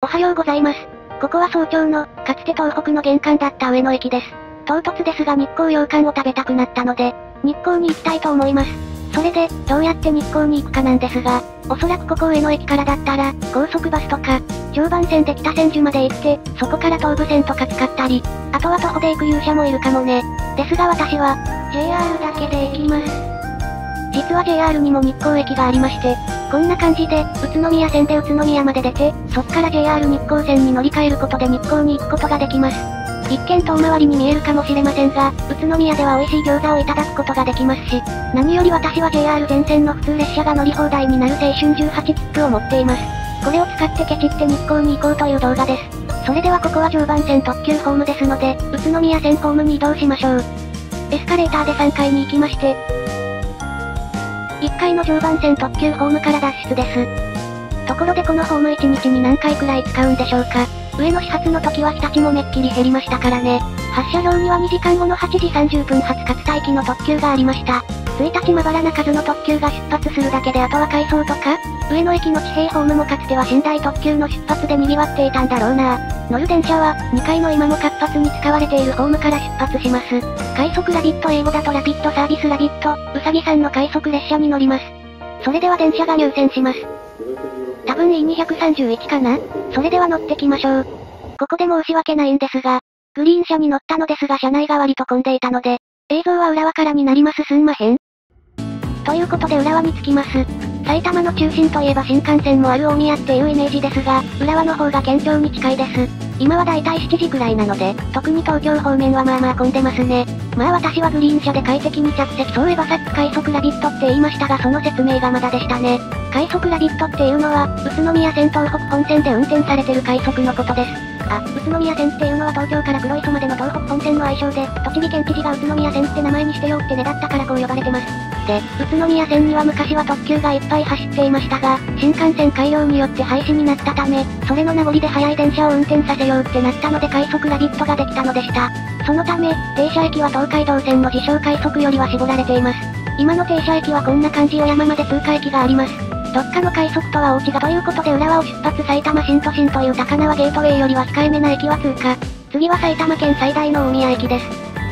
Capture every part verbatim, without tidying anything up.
はようございます。ここは早朝の、かつて東北の玄関だった上野駅です。唐突ですが日光羊羹を食べたくなったので、日光に行きたいと思います。それで、どうやって日光に行くかなんですが、おそらくここ上野駅からだったら、高速バスとか、常磐線で北千住まで行って、そこから東武線とか使ったり、あとは徒歩で行く勇者もいるかもね。ですが私は、ジェイアール だけで行きます。実は ジェイアール にも日光駅がありまして、こんな感じで、宇都宮線で宇都宮まで出て、そっから ジェイアール 日光線に乗り換えることで日光に行くことができます。一見遠回りに見えるかもしれませんが、宇都宮では美味しい餃子をいただくことができますし、何より私は ジェイアール 全線の普通列車が乗り放題になる青春じゅうはち切符を持っています。これを使ってケチって日光に行こうという動画です。それではここは常磐線特急ホームですので、宇都宮線ホームに移動しましょう。エスカレーターでさんかいに行きまして、いっかいの常磐線特急ホームから脱出です。ところでこのホームいちにちに何回くらい使うんでしょうか。上野始発の時は日立もめっきり減りましたからね。発車表にはにじかんごのはちじさんじゅっぷん発勝待機の特急がありました。いちにちまばらな数の特急が出発するだけであとは回送とか、上野駅の地平ホームもかつては寝台特急の出発で賑わっていたんだろうな。乗る電車は、にかいの今も活発に使われているホームから出発します。快速ラビット英語だとラピッドサービスラビット、うさぎさんの快速列車に乗ります。それでは電車が入線します。多分 イーにひゃくさんじゅういち かな？それでは乗ってきましょう。ここで申し訳ないんですが、グリーン車に乗ったのですが車内が割と混んでいたので、映像は浦和からになりますすんまへん。ということで浦和に着きます。埼玉の中心といえば新幹線もある大宮っていうイメージですが、浦和の方が県庁に近いです。今はだいたいしちじくらいなので、特に東京方面はまあまあ混んでますね。まあ私はグリーン車で快適に着席。そういえばさっき快速ラビットって言いましたがその説明がまだでしたね。快速ラビットっていうのは、宇都宮線東北本線で運転されてる快速のことです。あ、宇都宮線っていうのは東京から黒磯までの東北本線の愛称で、栃木県知事が宇都宮線って名前にしてよってねだったからこう呼ばれてます。で、宇都宮線には昔は特急がいっぱい走っていましたが、新幹線開業によって廃止になったため、それの名残で速い電車を運転させようってなったので快速ラビットができたのでした。そのため、停車駅は東海道線の自称快速よりは絞られています。今の停車駅はこんな感じ。小山まで通過駅があります。どっかの快速とは大違いということで浦和を出発埼玉新都心という高輪ゲートウェイよりは控えめな駅は通過。次は埼玉県最大の大宮駅です。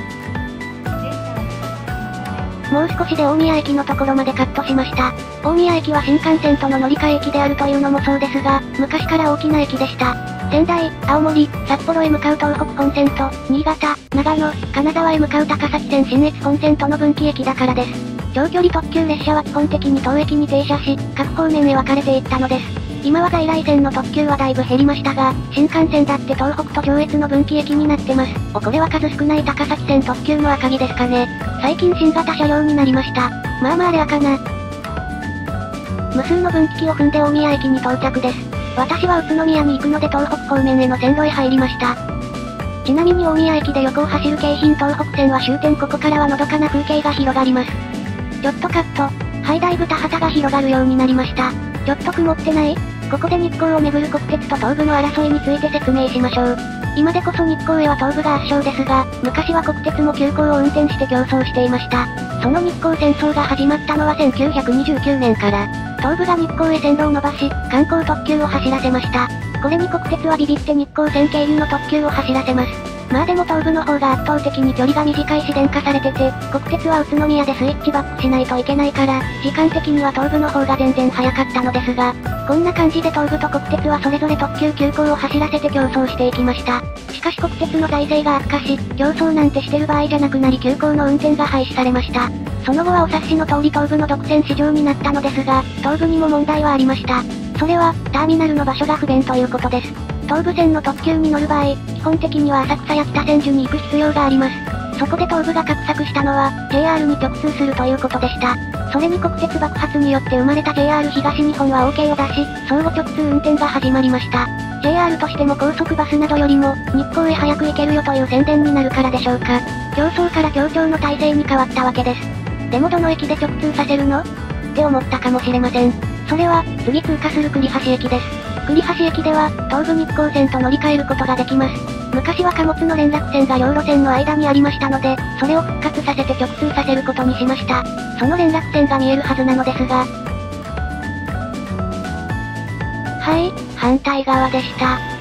もう少しで大宮駅のところまでカットしました。大宮駅は新幹線との乗り換え駅であるというのもそうですが、昔から大きな駅でした。仙台、青森、札幌へ向かう東北本線と、新潟、長野、金沢へ向かう高崎線信越本線との分岐駅だからです。長距離特急列車は基本的に当駅に停車し、各方面へ分かれていったのです。今は在来線の特急はだいぶ減りましたが、新幹線だって東北と上越の分岐駅になってます。お、これは数少ない高崎線特急の赤城ですかね。最近新型車両になりました。まあまあレアかな。無数の分岐器を踏んで大宮駅に到着です。私は宇都宮に行くので東北方面への線路へ入りました。ちなみに大宮駅で横を走る京浜東北線は終点。ここからはのどかな風景が広がります。ちょっとカット。はい、だいぶ田畑が広がるようになりました。ちょっと曇ってない？ここで日光をめぐる国鉄と東武の争いについて説明しましょう。今でこそ日光へは東武が圧勝ですが、昔は国鉄も急行を運転して競争していました。その日光戦争が始まったのはせんきゅうひゃくにじゅうきゅうねんから、東武が日光へ線路を伸ばし、観光特急を走らせました。これに国鉄はビビって日光線経由の特急を走らせます。まあでも東武の方が圧倒的に距離が短いし電化されてて、国鉄は宇都宮でスイッチバックしないといけないから、時間的には東武の方が全然早かったのですが、こんな感じで東武と国鉄はそれぞれ特急急行を走らせて競争していきました。しかし国鉄の財政が悪化し、競争なんてしてる場合じゃなくなり急行の運転が廃止されました。その後はお察しの通り東武の独占市場になったのですが、東武にも問題はありました。それは、ターミナルの場所が不便ということです。東武線の特急に乗る場合、基本的には浅草や北千住に行く必要があります。そこで東武が画策したのは、ジェイアール に直通するということでした。それに国鉄爆発によって生まれた ジェイアール 東日本は オーケー を出し、相互直通運転が始まりました。ジェイアール としても高速バスなどよりも、日光へ早く行けるよという宣伝になるからでしょうか。競争から協調の体制に変わったわけです。でもどの駅で直通させるの？って思ったかもしれません。それは、次通過する栗橋駅です。栗橋駅では、東武日光線と乗り換えることができます。昔は貨物の連絡線が両路線の間にありましたので、それを復活させて直通させることにしました。その連絡線が見えるはずなのですが。はい、反対側でした。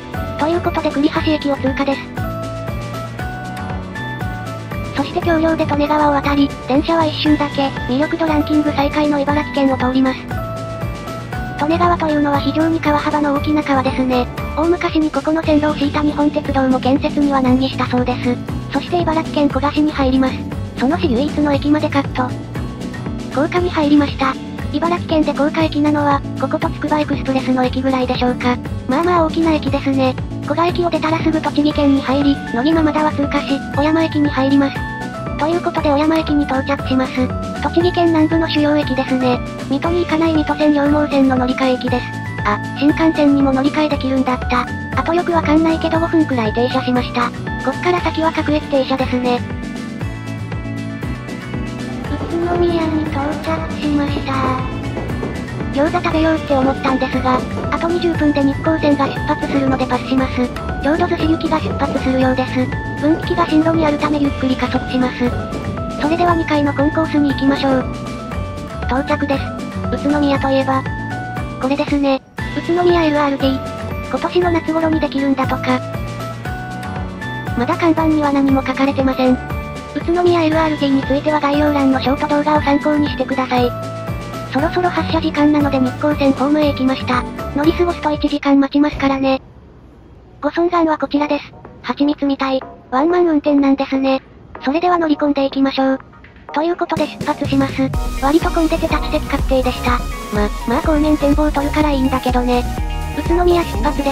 いうことで栗橋駅を通過です。そして橋梁で利根川を渡り、電車は一瞬だけ、魅力度ランキング最下位の茨城県を通ります。利根川というのは非常に川幅の大きな川ですね。大昔にここの線路を敷いた日本鉄道も建設には難儀したそうです。そして茨城県古河市に入ります。その市唯一の駅までカット。高架に入りました。茨城県で高架駅なのは、こことつくばエクスプレスの駅ぐらいでしょうか。まあまあ大きな駅ですね。古河駅を出たらすぐ栃木県に入り、野木間田は通過し、小山駅に入ります。ということで小山駅に到着します。栃木県南部の主要駅ですね。水戸に行かない水戸線両毛線の乗り換え駅です。あ、新幹線にも乗り換えできるんだった。あとよくわかんないけどごふんくらい停車しました。こっから先は各駅停車ですね。宇都宮に到着しました。餃子食べようって思ったんですが、あとにじゅっぷんで日光線が出発するのでパスします。ちょうど逗子行きが出発するようです。分岐器が進路にあるためゆっくり加速します。それではにかいのコンコースに行きましょう。到着です。宇都宮といえば、これですね。宇都宮 エルアールティー。今年の夏頃にできるんだとか。まだ看板には何も書かれてません。宇都宮 エルアールティー については概要欄のショート動画を参考にしてください。そろそろ発車時間なので日光線ホームへ行きました。乗り過ごすといちじかん待ちますからね。ご尊願はこちらです。蜂蜜みたい。ワンマン運転なんですね。それでは乗り込んでいきましょう。ということで出発します。割と混んでて立ち席確定でした。ま、まあ後面展望撮るからいいんだけどね。宇都宮出発です。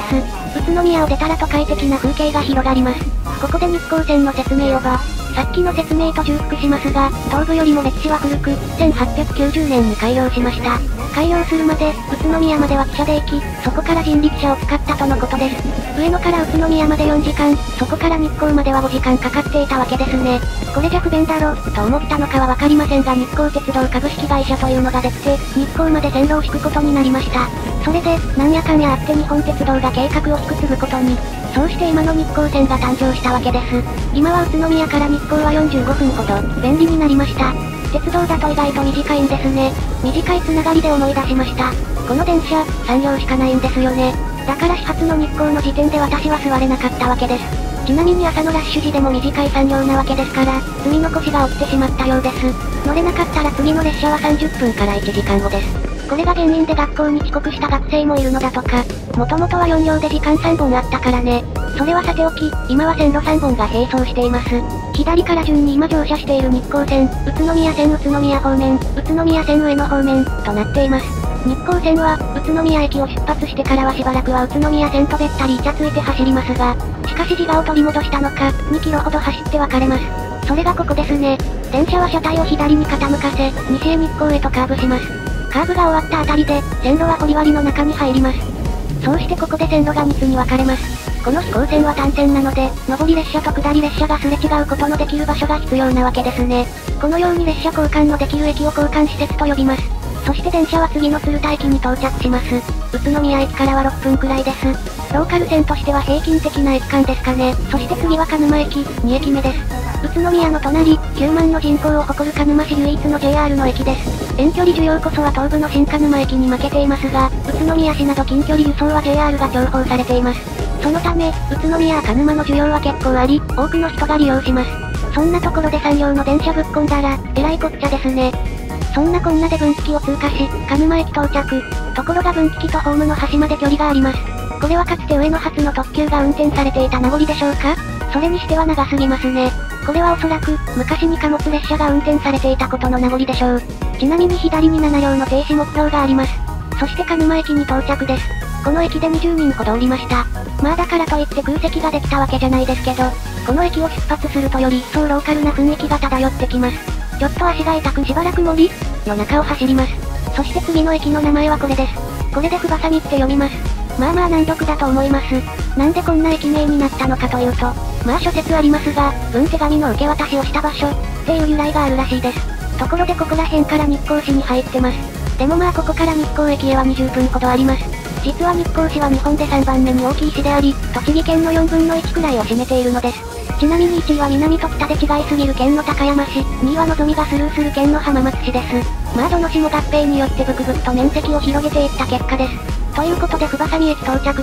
宇都宮を出たら都会的な風景が広がります。ここで日光線の説明をば。さっきの説明と重複しますが、東部よりも歴史は古く、せんはっぴゃくきゅうじゅうねんに開業しました。開業するまで、宇都宮までは汽車で行き、そこから人力車を使ったとのことです。上野から宇都宮までよんじかん、そこから日光まではごじかんかかっていたわけですね。これじゃ不便だろ、と思ったのかはわかりませんが日光鉄道株式会社というのができて、日光まで線路を敷くことになりました。それで、なんやかんやあって日本鉄道が計画を引き継ぐことに。そうして今の日光線が誕生したわけです。今は宇都宮から日光はよんじゅうごふんほど、便利になりました。鉄道だと意外と短いんですね。短いつながりで思い出しました。この電車、さん両しかないんですよね。だから始発の日光の時点で私は座れなかったわけです。ちなみに朝のラッシュ時でも短いさん両なわけですから、積み残しが起きてしまったようです。乗れなかったら次の列車はさんじゅっぷんからいちじかんごです。これが原因で学校に遅刻した学生もいるのだとか。もともとはよん両で時間さんぼんあったからね。それはさておき、今は線路さんぼんが並走しています。左から順に今乗車している日光線、宇都宮線宇都宮方面、宇都宮線上野方面、となっています。日光線は、宇都宮駅を出発してからはしばらくは宇都宮線とべったりイチャついて走りますが、しかし自我を取り戻したのか、にキロほど走って別れます。それがここですね。電車は車体を左に傾かせ、西へ日光へとカーブします。カーブが終わったあたりで、線路は堀割の中に入ります。そうしてここで線路がみっつに分かれます。この飛行線は単線なので、上り列車と下り列車がすれ違うことのできる場所が必要なわけですね。このように列車交換のできる駅を交換施設と呼びます。そして電車は次の鶴田駅に到着します。宇都宮駅からはろっぷんくらいです。ローカル線としては平均的な駅間ですかね。そして次は鹿沼駅、に駅目です。宇都宮の隣、きゅうまんの人口を誇る鹿沼市唯一の ジェイアール の駅です。遠距離需要こそは東部の新鹿沼駅に負けていますが、宇都宮市など近距離輸送は ジェイアール が重宝されています。そのため、宇都宮鹿沼の需要は結構あり、多くの人が利用します。そんなところでさん両の電車ぶっ込んだら、えらいこっちゃですね。そんなこんなで分岐器を通過し、鹿沼駅到着。ところが分岐器とホームの端まで距離があります。これはかつて上野発の特急が運転されていた名残でしょうか？それにしては長すぎますね。これはおそらく、昔に貨物列車が運転されていたことの名残でしょう。ちなみに左になな両の停止目標があります。そして鹿沼駅に到着です。この駅でにじゅうにんほど降りました。まあだからといって空席ができたわけじゃないですけど、この駅を出発するとより一層ローカルな雰囲気が漂ってきます。ちょっと足が痛くしばらく森の中を走ります。そして次の駅の名前はこれです。これでふばさみって読みます。まあまあ難読だと思います。なんでこんな駅名になったのかというと、まあ諸説ありますが、文手紙の受け渡しをした場所、っていう由来があるらしいです。ところでここら辺から日光市に入ってます。でもまあここから日光駅へはにじゅっぷんほどあります。実は日光市は日本でさんばんめに大きい市であり、栃木県のよんぶんのいちくらいを占めているのです。ちなみにいちいは南と北で違いすぎる県の高山市、にいは望みがスルーする県の浜松市です。まあどの市も合併によってブクブクと面積を広げていった結果です。ということでふばさみ駅到着です。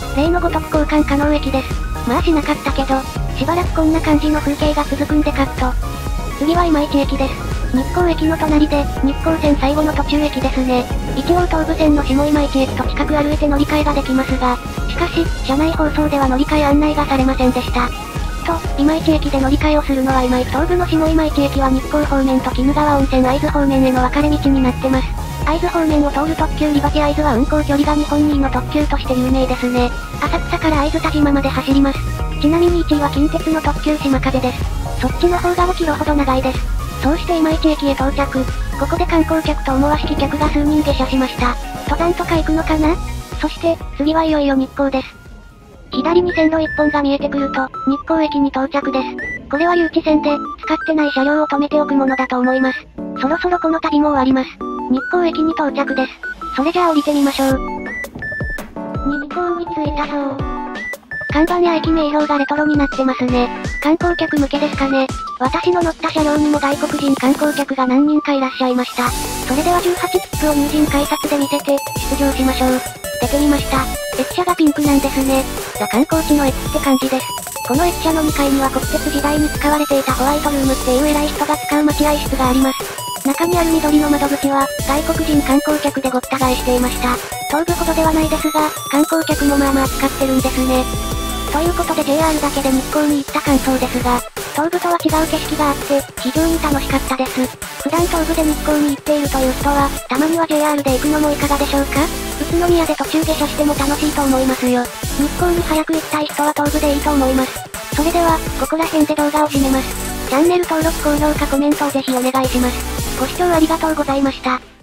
例のごとく交換可能駅です。まあしなかったけど、しばらくこんな感じの風景が続くんでカット。次は今市駅です。日光駅の隣で、日光線最後の途中駅ですね。一応東武線の下今市駅と近く歩いて乗り換えができますが、しかし、車内放送では乗り換え案内がされませんでした。と、今市駅で乗り換えをするのは今市東武の下今市駅は日光方面と鬼怒川温泉会津方面への分かれ道になってます。会津方面を通る特急リバティ会津は運行距離が日本にいの特急として有名ですね。浅草から会津田島まで走ります。ちなみにいちいは近鉄の特急島風です。そっちの方がごキロほど長いです。そうして今市駅へ到着。ここで観光客と思わしき客が数人下車しました。登山とか行くのかな？そして、次はいよいよ日光です。左に線路一本が見えてくると、日光駅に到着です。これは誘致線で、使ってない車両を止めておくものだと思います。そろそろこの旅も終わります。日光駅に到着です。それじゃあ降りてみましょう。日光に着いたぞ。看板や駅名標がレトロになってますね。観光客向けですかね。私の乗った車両にも外国人観光客が何人かいらっしゃいました。それではじゅうはち切符を入陣改札で見せて、出場しましょう。出てみました。駅舎がピンクなんですね。ザ観光地の駅って感じです。この駅舎のにかいには国鉄時代に使われていたホワイトルームっていう偉い人が使う待合室があります。中にある緑の窓口は、外国人観光客でごった返していました。東武ほどではないですが、観光客もまあまあ使ってるんですね。ということで ジェイアール だけで日光に行った感想ですが、東武とは違う景色があって、非常に楽しかったです。普段東武で日光に行っているという人は、たまには ジェイアール で行くのもいかがでしょうか？宇都宮で途中下車しても楽しいと思いますよ。日光に早く行きたい人は東武でいいと思います。それでは、ここら辺で動画を締めます。チャンネル登録高評価コメントをぜひお願いします。ご視聴ありがとうございました。